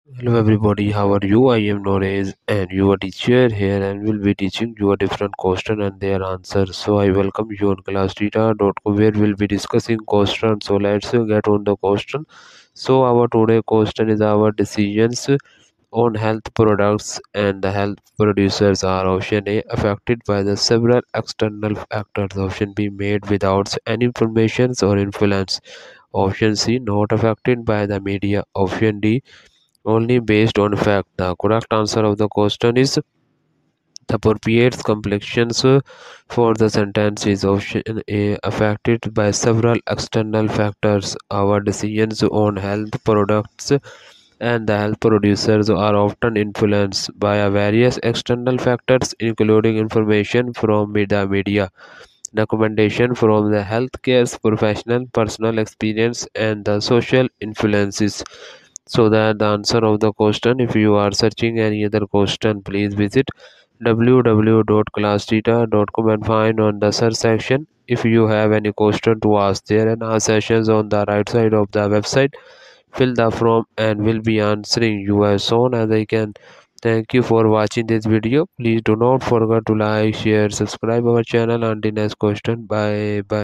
Hello everybody, how are you? I am Norez and your teacher here and will be teaching you a different question and their answers. So I welcome you on classtheta.com where we'll be discussing question. So let's get on the question. So our today question is our decisions on health products and the health producers are option A affected by the several external factors, option B made without any information or influence, option C not affected by the media, option D only based on fact. The correct answer of the question is the appropriate complexions for the sentence is option A affected by several external factors. Our decisions on health products and the health producers are often influenced by various external factors including information from the media, recommendation from the healthcare professional, personal experience and the social influences. So that the answer of the question, if you are searching any other question, please visit www.classtheta.com and find on the search section. If you have any question to ask, there and our sessions on the right side of the website, fill the form and will be answering you as soon as I can. Thank you for watching this video. Please do not forget to like, share, subscribe our channel. Until next question, bye bye.